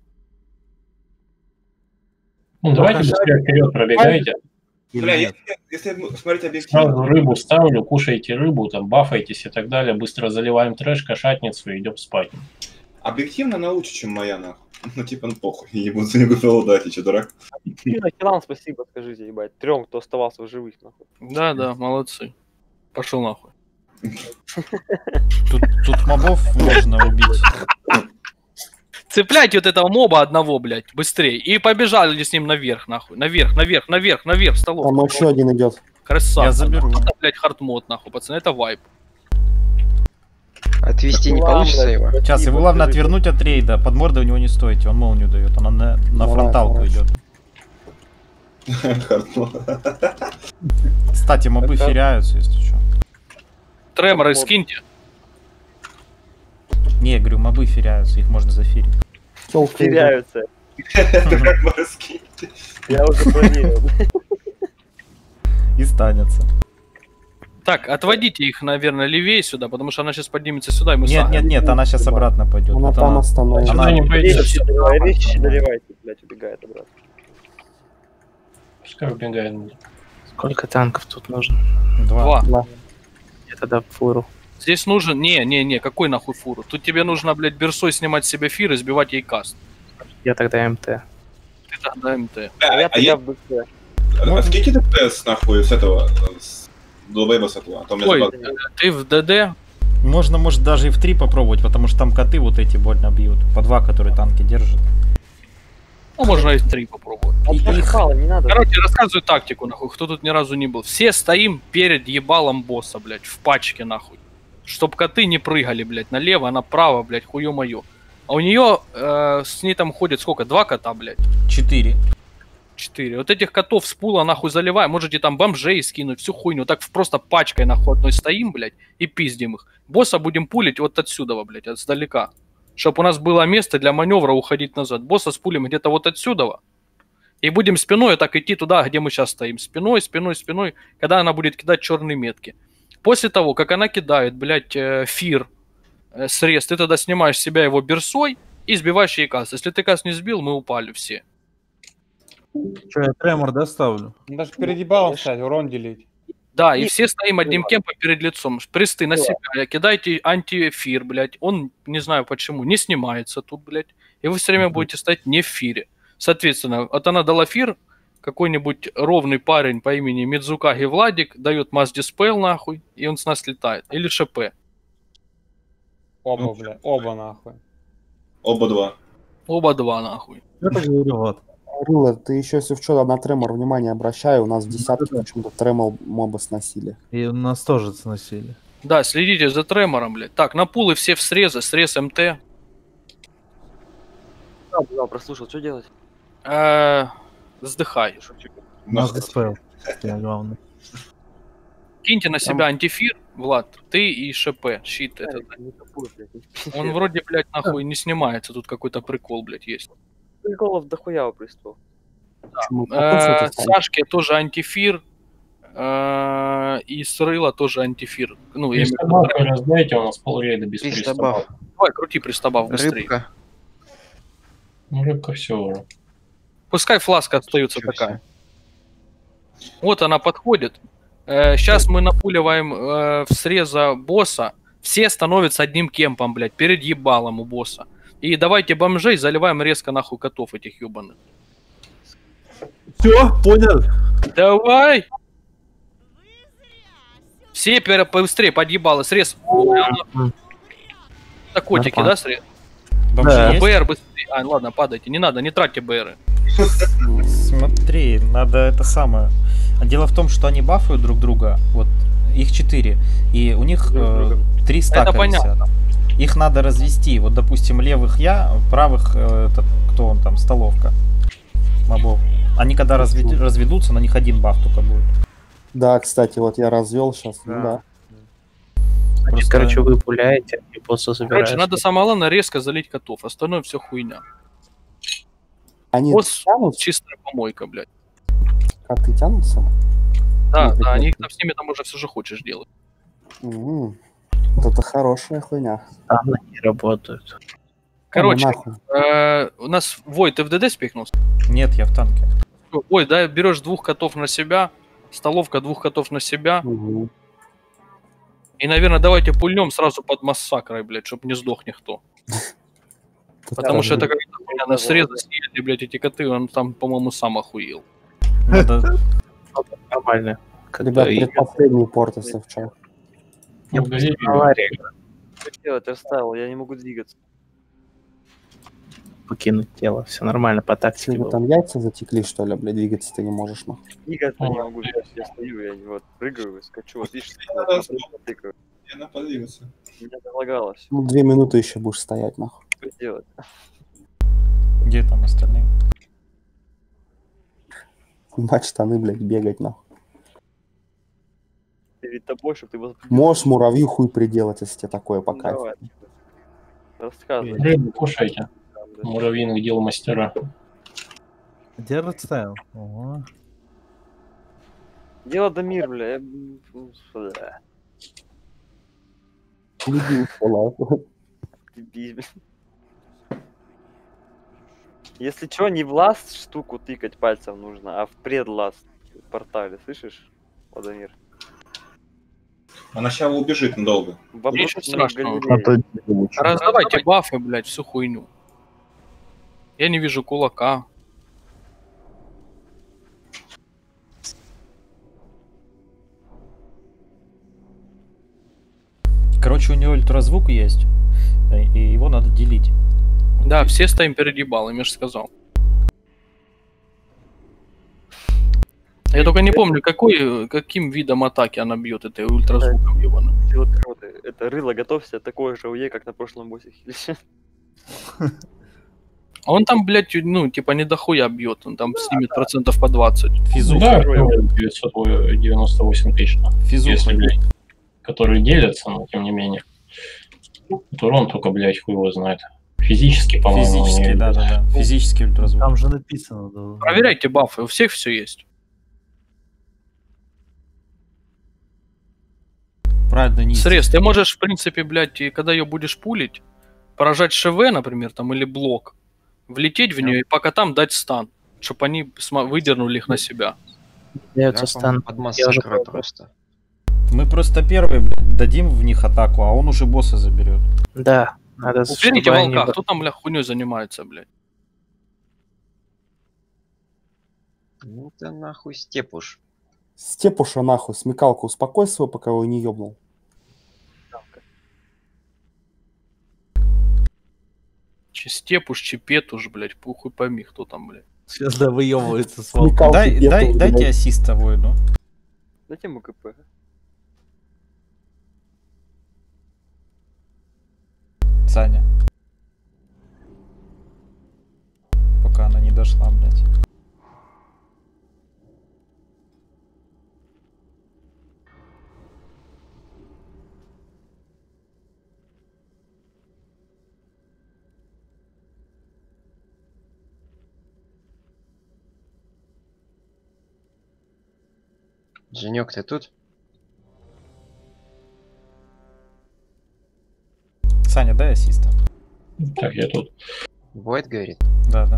Ну, давайте быстрее вперед пробегайте. Бля, если смотреть объективно... Сразу рыбу ставлю, кушайте рыбу, там, бафайтесь и так далее. Быстро заливаем трэш, кошатницу и идем спать. Объективно она лучше, чем моя, нахуй. Ну, типа, ну похуй, ебут за него голодать, и че, дурак? Хилам, спасибо, скажите, ебать. 3, кто оставался в живых, нахуй. Да, молодцы. Пошел нахуй. Тут мобов можно убить. Цепляйте вот этого моба одного, блядь, быстрее. И побежали с ним наверх, нахуй. Наверх, столов. Там еще один идет. Красава. Я заберу. Это, блядь, хардмод, нахуй, пацаны, это вайп. Отвести не получится его. Сейчас, его главное отвернуть от рейда. Под мордой у него не стойте, он молнию дает. Он на фронталку идет. Кстати, мобы феряются, если что. Треморы скиньте. Не, я говорю, мобы феряются, их можно зафирить. Теряются. Я уже проверил. И станется. Так, отводите их, наверное, левее сюда, потому что она сейчас поднимется сюда, и мы Нет, она сейчас обратно пойдет. Она там остановится. Она не пойдет. Вещи доливайте, блядь, убегает обратно. Пускай убегает. Сколько танков тут нужно? 2. Я тогда фуру. Здесь нужен... Не, какой нахуй фуру? Тут тебе нужно, блядь, берсой снимать с себя фир и сбивать ей каст. Я тогда МТ. Ты тогда МТ. Я в БЦ. А скиньте ДПС, нахуй, с этого, с долбоеба с этого. Ой, ты в ДД? Можно, может, даже и в 3 попробовать, потому что там коты вот эти больно бьют. По 2, которые танки держат. Ну, можно и в 3 попробовать. Не надо. Короче, рассказываю тактику, нахуй, кто тут ни разу не был. Все стоим перед ебалом босса, блядь, в пачке, нахуй. Чтоб коты не прыгали, блядь, налево, направо, блядь, хуё-моё. А у нее с ней там ходит сколько? 2 кота, блядь? 4. 4. Вот этих котов с пула нахуй заливаем. Можете там бомжей скинуть, всю хуйню. Так просто пачкой нахуй одной стоим, блядь, и пиздим их. Босса будем пулить вот отсюда, блядь, отсдалека. Чтоб у нас было место для маневра уходить назад. Босса спулим где-то вот отсюда. И будем спиной так идти туда, где мы сейчас стоим. Спиной, когда она будет кидать черные метки. После того, как она кидает, блядь, фир, срез, ты тогда снимаешь с себя его берсой и сбиваешь ей каст. Если ты каст не сбил, мы упали все. Че, я тремор доставлю? Даже перед ебалом стать, урон делить. Да, и все стоим одним кемпом перед лицом. Присты на себя, кидайте антиэфир, блядь. Он, не знаю почему, не снимается тут, блядь. И вы все время будете стоять не в фире. Соответственно, вот она дала фир, какой-нибудь ровный парень по имени Мидзукаги Владик дает масс-диспел нахуй, и он с нас летает. Или ШП. Оба, блядь, оба нахуй. Оба 2. Оба 2 нахуй. Это говорю, вот. Рыла, ты еще если вчера на тремор внимание обращай, у нас десятки почему-то тремор моба сносили. И у нас тоже сносили. Да, следите за тремором, блядь. Так, на пулы все в срезы, срез МТ. Да, прослушал, что делать? Сдыхай. Нас диспел. Главное. Киньте на себя антифир, Влад, ты и ШП, щит этот. Он вроде, блядь, нахуй не снимается, тут какой-то прикол, блядь, есть. Приколов дохуя у пристов. Сашке тоже антифир, и с Рыла тоже антифир. Ну, я раздайте, у нас полрейда без пристабав. Давай, крути пристабав быстрее. Рыбка. Ну, рыбка все уже. Пускай фласка остается такая. Вот она подходит. Сейчас мы напуливаем в среза босса. Все становятся одним кемпом, блядь, перед ебалом у босса. И давайте бомжей заливаем резко нахуй котов этих ебаных. Все, понял. Давай! Все быстрее подъебало, срез. Это котики, да, срез? Да. БР быстрее. А, ладно, падайте. Не надо, не тратьте БРы. Смотри, надо это самое. Дело в том, что они бафают друг друга. Вот их 4. И у них 3 стака это понятно. висят. Их надо развести. Вот, допустим, левых я, правых, кто он там, столовка. мобов. Они когда разведутся, на них один баф только будет. Да, кстати, вот я развел сейчас. Да. Да. Значит, короче, вы пуляете и босса забираете. Короче, надо самое главное резко залить котов, остальное все хуйня. Они Босс тянутся? чистая помойка, блядь. Коты тянутся? Да, Ну, да, они прекрасно. там с ними там уже все же хочешь делать. Вот это хорошая хуйня. Там они работают. Короче, нахуй. у нас Вой, ты в ДД спихнулся? Нет, я в танке. Ой, да, берешь 2 котов на себя, столовка 2 котов на себя. Угу. И, наверное, давайте пульнем сразу под массакрой, блядь, чтобы не сдох никто. Потому что это как-то на срезы съели, блядь, эти коты, он там, по-моему, сам охуел. Надо... Нормально. Ребят, предпоследний порт, если в чат. Я что делать? Я встал, я не могу двигаться. Покинуть тело. Все нормально, по тактике Вы было. там яйца затекли, что ли, блядь, двигаться ты не можешь, нахуй. Двигаться не могу, я стою, я вот прыгаю, скачу, вот видишь, тыкаю. Я на подвигаться. Меня залагалось. Ну, 2 минуты еще будешь стоять, нахуй. Что делать? Где там остальные? Снимать штаны, блядь, бегать, нахуй. Перед тобой, чтобы ты был... Можешь муравью хуй приделать, если тебе такое по кайфу. Давай. Рассказывай. Блин, кушайте. Муравьиных дел мастера. Где Редстайл? Ого. Дело Дамир, бля. Если что, не в ласт штуку тыкать пальцем нужно, а в предласт портале, слышишь, Владимир? Она сейчас убежит надолго. Ничего страшного. галереи. Раздавайте бафы, блядь, всю хуйню. Я не вижу кулака. Короче, у него ультразвук есть, и его надо делить. Да, все стоим перед ебалом, я же сказал. Я только не помню, каким видом атаки она бьет этой ультразвуком ебаным. Это рыло, готовься, такое же УЕ, как на прошлом боссе. А он там, блядь, ну, типа не дохуя бьет, он там снимет процентов по 20. Физуха. Да, 998 тысяч. Физуха. Если, блядь, которые делятся, но тем не менее. Урон только, блядь, хуй его знает. Физически, по-моему. Физически, да. Физический ультразвук. Там же написано. Да. Проверяйте бафы, у всех все есть. Правильно, не. Срез, ты можешь, в принципе, блядь, и когда ее будешь пулить, поражать ШВ, например, там, или блок, влететь в нее и пока там дать стан, чтобы они выдернули их на себя. Дается стан. Под массакрой просто. Мы просто первые, блядь, дадим в них атаку, а он уже босса заберет. Да, надо... Уберите волка, кто там, бля, хуйней занимается, блядь? Ну ты нахуй степуш. Степуша нахуй, смекалку успокой свою, пока его не ёбнул. Степуш, Чепетуш, блядь, похуй пойми, кто там, блядь. Сейчас да выебывается с волком. Дайте ассиста воину. Дайте ему КП. Саня. Пока она не дошла, блядь. Женек, ты тут? Саня, дай ассиста. Так, я тут. Войд говорит? Да.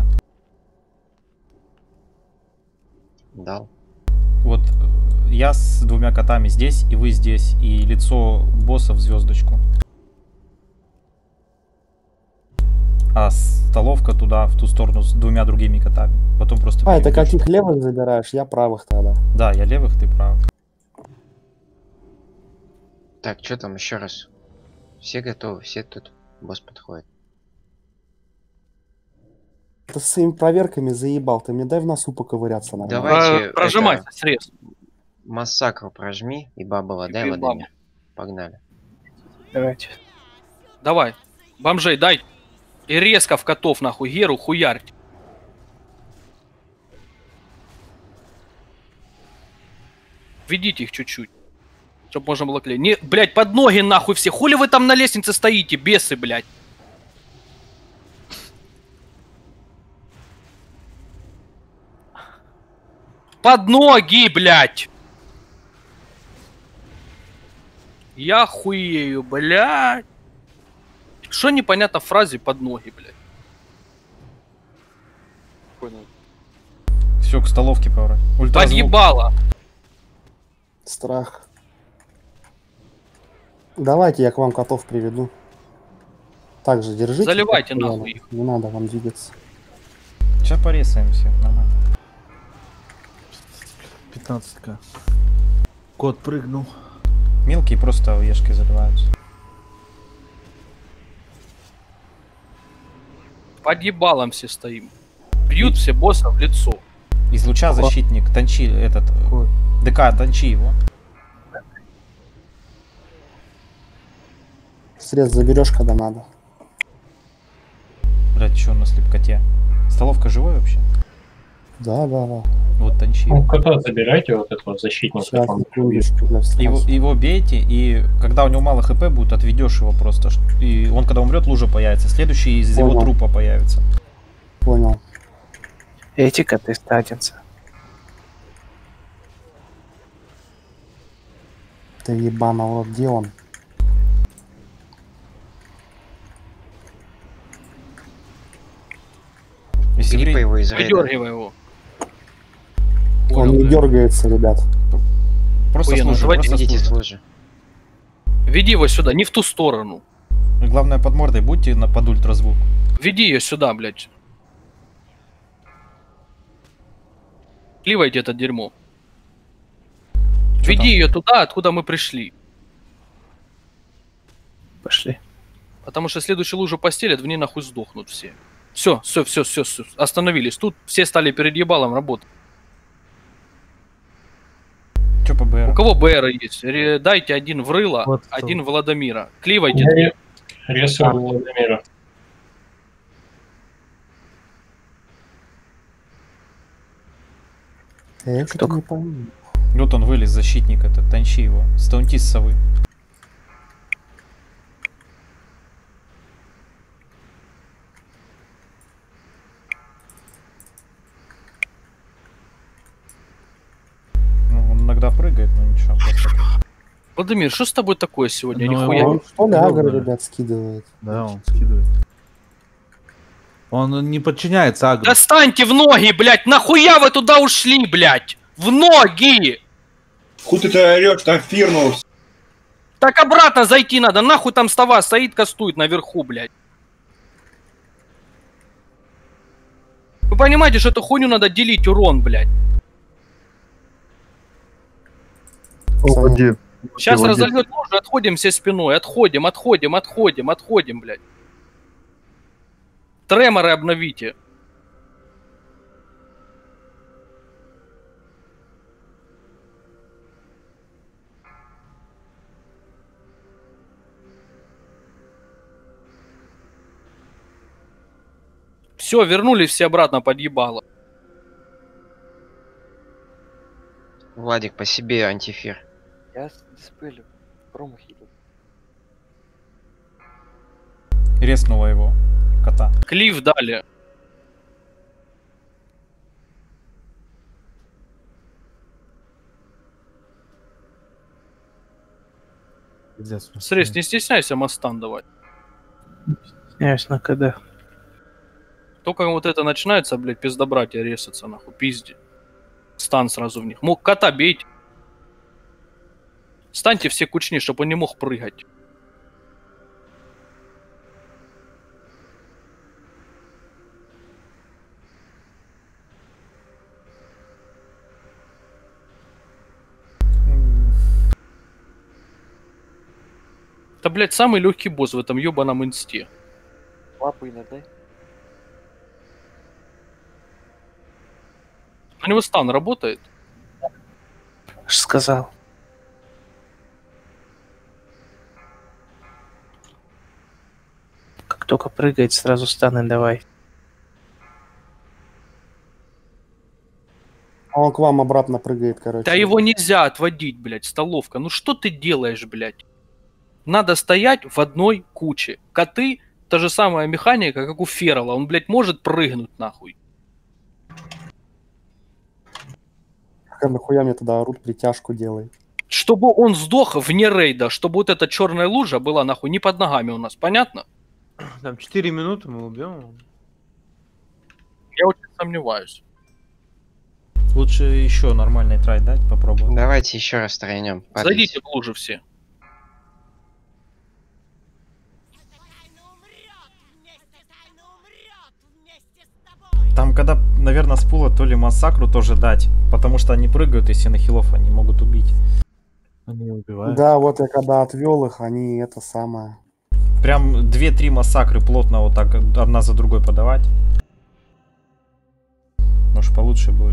Дал. Вот я с 2 котами здесь, и вы здесь, и лицо босса в звездочку. А столовка туда, в ту сторону, с 2 другими котами. Потом просто... Это каких левых забираешь, я правых тогда. Да, я левых, ты правых. Так, что там еще раз? Все готовы, все тут. Босс подходит. Ты с своими проверками заебал, ты мне дай в носу поковыряться нормально. Давайте Прожимайся, срез. Массакру прожми и бабла дай, Владимир. Погнали. Давайте. Давай, бомжей дай. И резко в котов, нахуй, Геру хуярь. Ведите их чуть-чуть. Чтоб можно было клеить. Не, блядь, под ноги нахуй все. Хули вы там на лестнице стоите, бесы, блядь? Под ноги, блядь! Я хуею, блядь. Что непонятно в фразе под ноги, блядь? Понял. Все, к столовке пора. Подъебало. Страх. Давайте я к вам котов приведу. Также держите. Заливайте нахуй их. Не надо вам двигаться. Сейчас порезаемся. Нормально. 15к. Кот прыгнул. Мелкие просто ешкой заливаются. Под ебалом все стоим. Бьют все босса в лицо. Из луча защитник, танчи этот. ДК, танчи его. Срез заберешь, когда надо. Блять, что у нас липкоте? Столовка живой вообще? Да. Вот танчи. Ну, кота забирайте, вот этого защитника. Сейчас, он секундочку, бля, Его бейте, и когда у него мало хп будет, отведешь его просто. И он, когда умрет, лужа появится. Следующий из его трупа появится. Понял. Эти коты статятся. Ты ебаный вот где он? Филиппа его из рейда. Выдергивай его. Он не дергается, ребят. Просто Охуенно, служи, давайте просто Идите, служи. служи. Веди его сюда, не в ту сторону. И главное, под мордой будьте под ультразвук. Веди ее сюда, блядь. Кливайте это дерьмо. Чё Веди там? ее туда, откуда мы пришли. Пошли. Потому что следующую лужу постелят, в ней нахуй сдохнут все. Все. Остановились. Тут все стали перед ебалом работать. Че по БР? У кого БР есть? Дайте один в рыло, Вот один Владимира. Кливайте. Я рисую Владимира. Я что-то не пойму. Вот он вылез, защитник этот, танчи его. Стаунти с совы. Ну, он иногда прыгает, но ничего. Просто... Владимир, что с тобой такое сегодня? Ну, Нихуя. Он что ли агро, Много. ребят, скидывает? Да, он скидывает. Он не подчиняется агро. Достаньте в ноги, блядь! Нахуя вы туда ушли, блядь? В ноги! Хуй ты орешь, там фирма. Так обратно зайти надо, нахуй там става стоит, кастует наверху, блядь. Вы понимаете, что эту хуйню надо делить урон, блядь. Уходи. Сейчас Уходи. разольет лужу, отходим все спиной. Отходим, блядь. Треморы обновите. Все, вернулись все обратно под ебало. Владик, по себе антифир. Я с диспелю. Промахи идут. Резнула его. Кота. Клифф дали. Срез, не стесняйся мастан давать. Стесняюсь на КД. Только вот это начинается, блядь, пиздобратья резаться, нахуй, пизди. Стан сразу в них. Мог кота бейте. Станьте все кучни, чтобы он не мог прыгать. Это, блядь, самый легкий босс в этом ебаном инсте. Лапы иногда. У него стан работает? Ж сказал. Как только прыгает, сразу станы давай. Он к вам обратно прыгает, короче. Да его нельзя отводить, блядь, столовка. Ну что ты делаешь, блядь? Надо стоять в одной куче. Коты, та же самая механика, как у Феррелла. Он, блядь, может прыгнуть нахуй. Как нахуя мне тогда орут, притяжку делай? Чтобы он сдох вне рейда, чтобы вот эта черная лужа была нахуй не под ногами у нас, понятно? Там 4 минуты мы убьем. Я очень сомневаюсь. Лучше еще нормальный трай дать, попробуем. Давайте еще раз тройнем. Зайдите в лужу все. Там, когда, наверное, с пула то ли массакру тоже дать, потому что они прыгают, если на хилов они могут убить. Они убивают. Да, вот я когда отвел их, они это самое. Прям 2-3 массакры плотно вот так одна за другой подавать. Может, получше будет.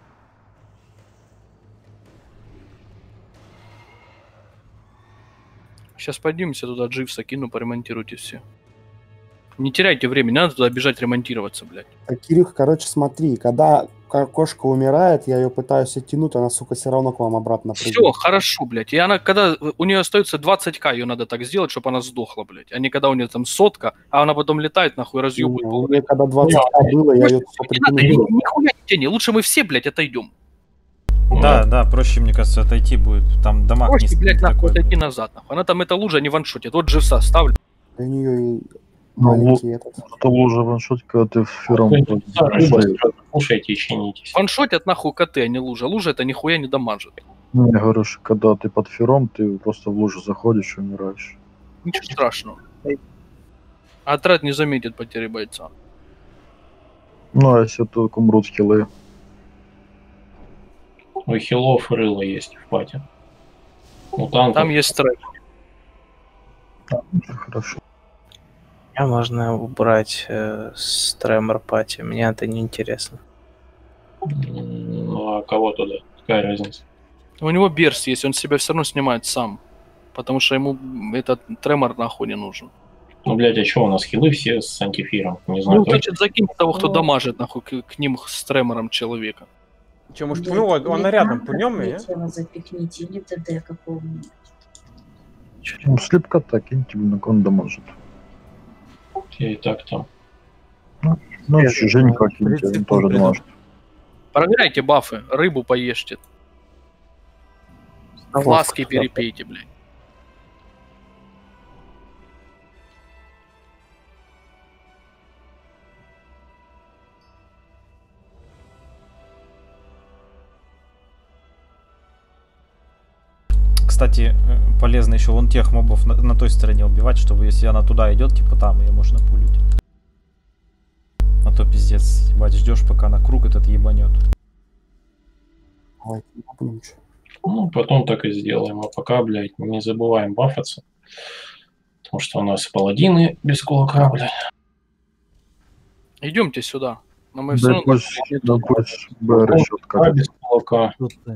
Сейчас поднимемся туда, Дживса кину, поремонтируйте все. Не теряйте времени, надо туда бежать ремонтироваться, блядь. Так, Кирюх, короче, смотри, когда кошка умирает, я ее пытаюсь оттянуть, она, сука, все равно к вам обратно прыгает. Все, хорошо, блядь. И она, когда у нее остается 20к, ее надо так сделать, чтобы она сдохла, блядь. А не когда у нее там 100, а она потом летает, нахуй, разъебывает. У меня когда 20к было, я ее притянул. Нихуя не тяни, лучше мы все, блядь, отойдем. Да, да, проще, мне кажется, отойти будет. Там дамаг Проще, не блядь, нахуй, такой. отойти назад, нахуй. Она там, эта лужа не ваншотит. Вот Дживса ставлю. У нее и маленький этот. Это лужа ваншот, когда ты в фером. Кушайте и чинитесь. Ваншотят нахуй коты, а не лужа. Лужа это нихуя не дамажит. Не, я говорю, что когда ты под фером, ты просто в лужу заходишь и умираешь. Ничего страшного. Отряд не заметит потери бойца. Ну, а если только умрут хилы. У хилов рыло есть в пати. У танков... Там есть трек. Хорошо. А можно убрать с Тремор пати. Мне это не интересно. Ну, а кого туда? Какая разница? У него берст есть, он себя все равно снимает сам. Потому что ему этот тремор нахуй не нужен. Ну, блядь, а что у нас хилы все с антифиром? Не знаю. Ну, значит, закинь того, кто дамажит нахуй к ним с тремором человека. Че, может, ну, вот, он рядом, пнем меня? Запикните или ДД какого-нибудь. Ну, слепка так, киньте, блин, он доможет. И так там. Ну, еще Женька киньте, он тоже доможет. Проверяйте бафы, рыбу поешьте. Глазки перепейте, блядь. Кстати, полезно еще вон тех мобов на той стороне убивать, чтобы если она туда идет, типа там ее можно пулить. А то пиздец, ебать, ждешь, пока на круг этот ебанет. Ну, потом так и сделаем. А пока, блядь, не забываем бафаться. Потому что у нас паладины без кулака, блядь. Идемте сюда. Но мы Да, все равно... пусть БР еще откатит. Без кулака.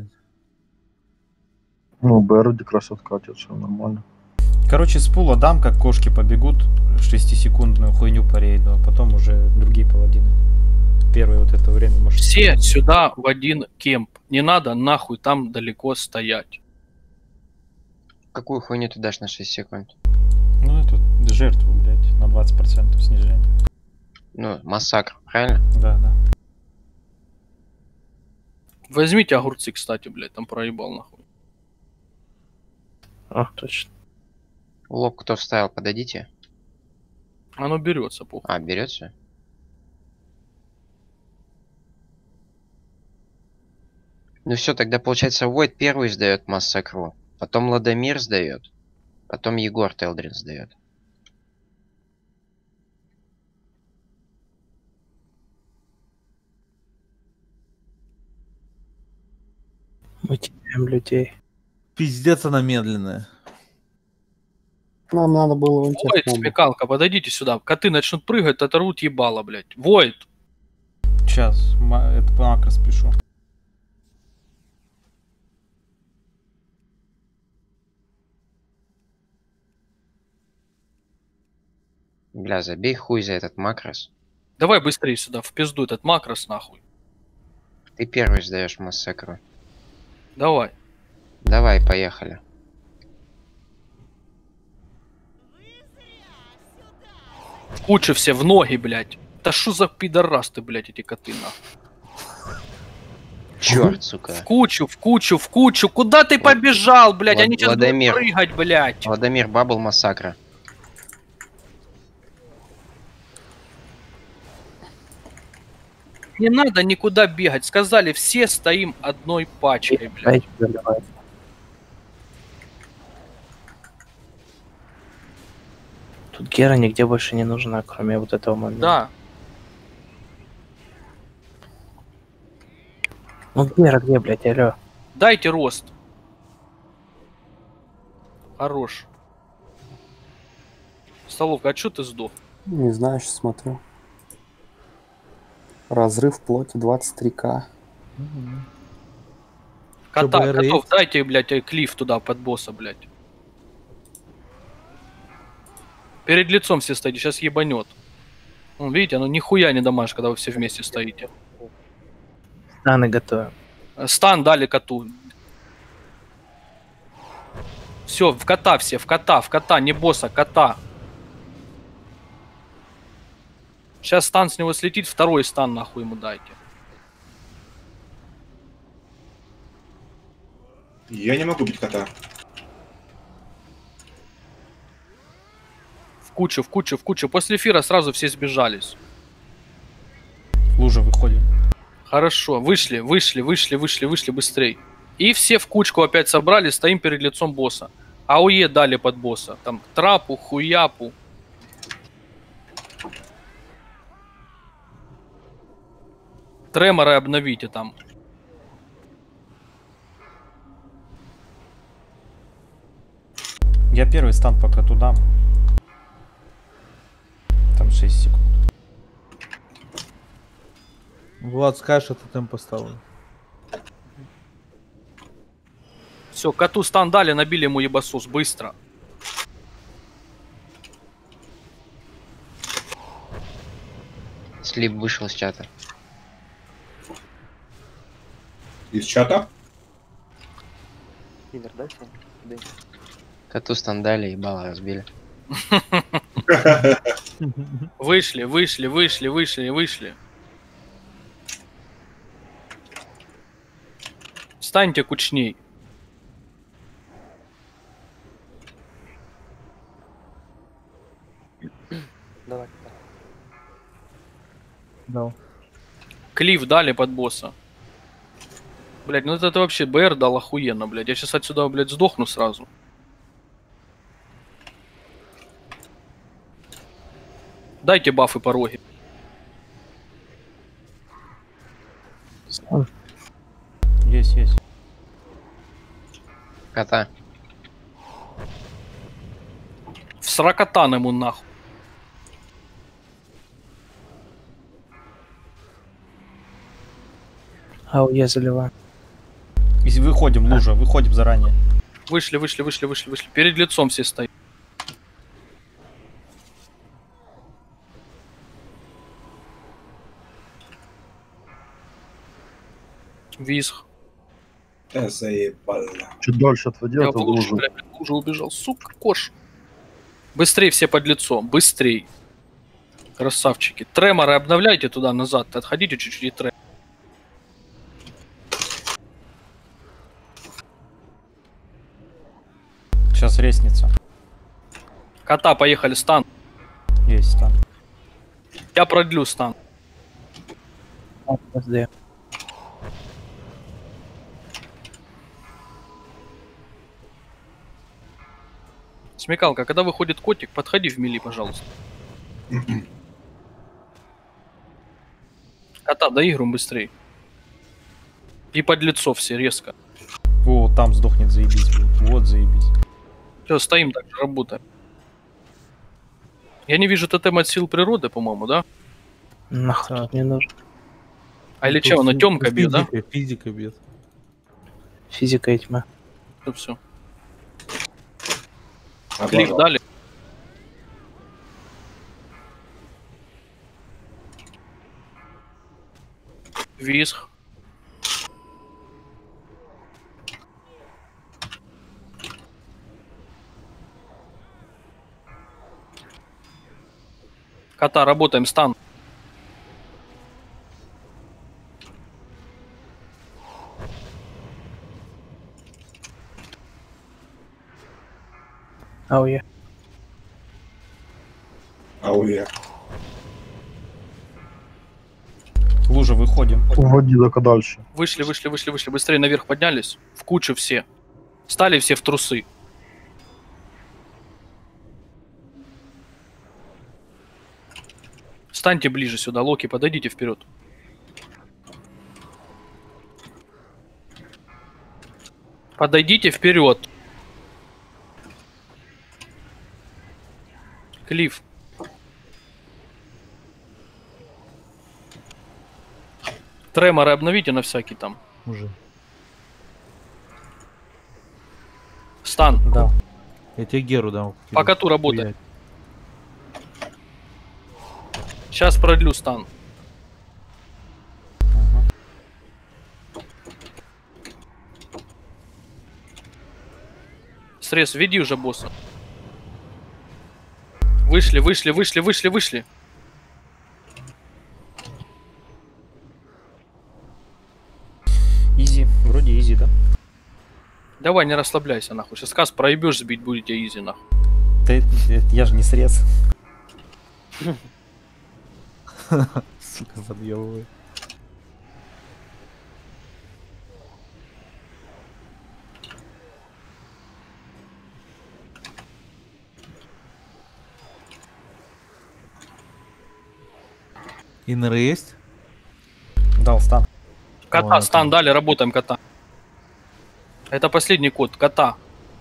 Ну, БР как раз откатит, все нормально. Короче, с пула дам, как кошки побегут 6-секундную хуйню по рейду, а потом уже другие паладины. Первое вот это время может... Все сюда в один кемп. Не надо нахуй там далеко стоять. Какую хуйню ты дашь на 6 секунд? Ну, это жертву, блядь, на 20% снижение. Ну, массакр, правильно? Да, да. Возьмите огурцы, кстати, блядь, там проебал нахуй. А, точно. Лоб кто вставил, подойдите. Оно берется, похуй. А, берется? Ну все, тогда получается Войд первый сдает массакру, потом Ладомир сдает, потом Егор Телдрин сдает. Мы теряем людей. Пиздец, она медленная. Нам надо было вон тех Войд, мобов. смекалка, подойдите сюда. Коты начнут прыгать, оторвут ебало, блядь. Войд! Сейчас, это по макро спешу. Бля, забей хуй за этот макрос. Давай быстрее сюда, в пизду этот макрос нахуй. Ты первый сдаешь массакру. Давай. Давай, поехали. Куча все в ноги, блядь. Да что за пидорасты, блядь, эти коты, нахуй. Черт, сука. В кучу, в кучу, в кучу. Куда ты побежал, блядь? Они сейчас будут Владимир. прыгать, блядь. Владимир, бабл массакра. Не надо никуда бегать. Сказали, все стоим одной пачкой, блядь. Тут Гера нигде больше не нужна, кроме вот этого момента. Да. Ну Гера где, блядь, алё? Дайте рост. Хорош. Столовка, а чё ты сдох? Не знаю, сейчас смотрю. Разрыв плоти 23к. Котов, дайте, блядь, клиф туда под босса, блядь. Перед лицом все стоите, сейчас ебанет. Вон, видите, оно нихуя не дамаж, когда вы все вместе стоите. Станы готовы. Стан дали коту. Все, в кота все, в кота, не босса, кота. Сейчас стан с него слетит, второй стан нахуй ему дайте. Я не могу бить кота. В кучу, в кучу, в кучу. После эфира сразу все сбежались. Лужа выходим. Хорошо, вышли быстрей. И все в кучку опять собрали, стоим перед лицом босса. АОЕ дали под босса. Там трапу, хуяпу. Треморы обновите там. Я первый стан пока туда. Там 6 секунд. Влад, скажешь, что ты там поставил. Все, коту стан дали, набили ему ебасос быстро. Слип вышел с чата. Из чата? Коту стандали и бала разбили. Вышли. Станьте кучней. Давай. Да. Клифф дали под босса. Блять, ну это вообще БР дал охуенно, блядь. Я сейчас отсюда, блядь, сдохну сразу. Дайте бафы пороги. Есть. Кота. В сракотан ему нахуй. АОЕ заливаю. Если выходим, лужа, выходим заранее. Вышли. Перед лицом все стоят. Визг. Заебало. Чуть дальше отводи, Я а в то в лужу, лужу. блядь, в лужу убежал. Сука, кош. Быстрей все под лицом, быстрей. Красавчики. Треморы обновляйте туда-назад. Отходите чуть-чуть и тремор. Сейчас лестница. Кота, поехали, стан. Есть стан. Я продлю стан. СД. Смекалка, когда выходит котик, подходи в мили, пожалуйста. Кота, доигрываем быстрее. И под лицо все резко. Во, там сдохнет, заебись. Блин. Вот заебись. Все, стоим так же, работаем. Я не вижу тотем от сил природы, по-моему, да? Нахуй тут не нужно. А или что, она темка бьет, да? Физика бьет. Физика и тьма. Все. Клифф дали. Визг. Кота, работаем, стан. Ауе. Ауе. Лужа, выходим. Уводи только дальше. Вышли. Быстрее наверх поднялись. В кучу все. Стали все в трусы. Встаньте ближе сюда, Локи, подойдите вперед. Подойдите вперед. Клифф. Треморы обновите на всякий там. Уже. Стан. Да. Я тебе Геру дам. По коту работай. Сейчас продлю стан. Срез, веди уже босса. Вышли. Изи. Вроде изи, да? Давай, не расслабляйся, нахуй. Сейчас сказ проебешь, сбить будете изи, нахуй. Я же не срез. Сука, подъебывает. Иннер есть? Дал стан. Кота, стан дали, работаем кота. Это последний код, кота.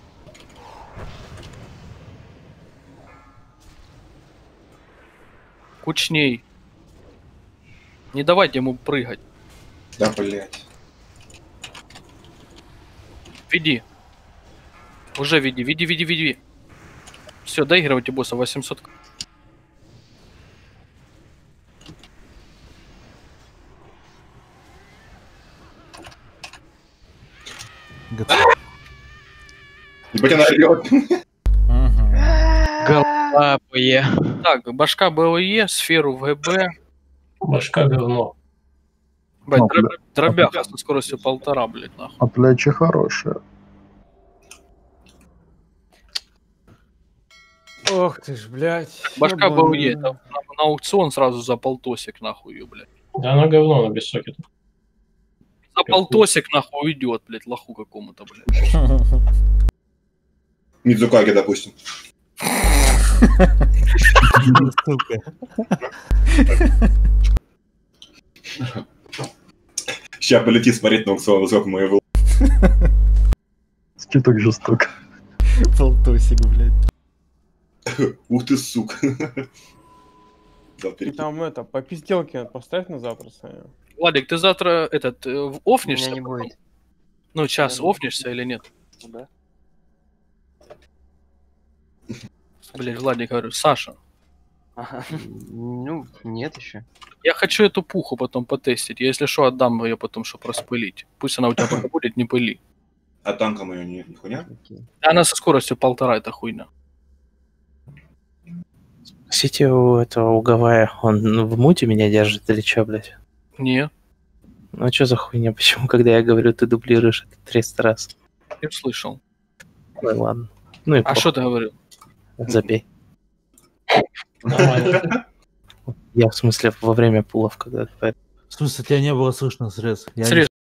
Кучней. Не давайте ему прыгать. Да, блять. Веди. Уже веди. Все, доигрывайте босса 800. Ебать, она орёт. Голова БОЕ. Так, башка БОЕ, сферу ВБ. Башка говно. Блять, дробяха со скоростью 1,5, блять, нахуй. А плечи хорошие. Ох ты ж, блядь. Башка БОЕ, на аукцион сразу за полтосик, нахуй ее, блядь. Да она говно, она без сокета. За полтосик, нахуй, уйдет, блять, лоху какому-то, блять. Мидзукаги, допустим. Сейчас полетит смотреть на аукцион, сколько мы его. Ты так жестоко. Полтосик, блядь. Ух ты, сука. Там это, по пизделке поставь на завтра, Саня. Владик, ты завтра офнишься? Меня не будет. Ну, сейчас офнишься или нет? Да. Блин, Владик, говорю, Саша. Ну, нет еще. Я хочу эту пуху потом потестить. Я, если что, отдам ее потом, чтобы распылить. Пусть она у тебя пока будет, не пыли. А танком ее не хуйня? Она со скоростью 1,5, это хуйня. Спросите у этого, у Гавая, он в муте меня держит или что, блядь? Не. Ну что за хуйня? Почему, когда я говорю, ты дублируешь это 300 раз? Я слышал. Ой, ладно. Ну и А что ты говорил? Забей. Нормально. Я в смысле во время пулов, когда говорю. В смысле, тебя не было слышно, Срез? Срез,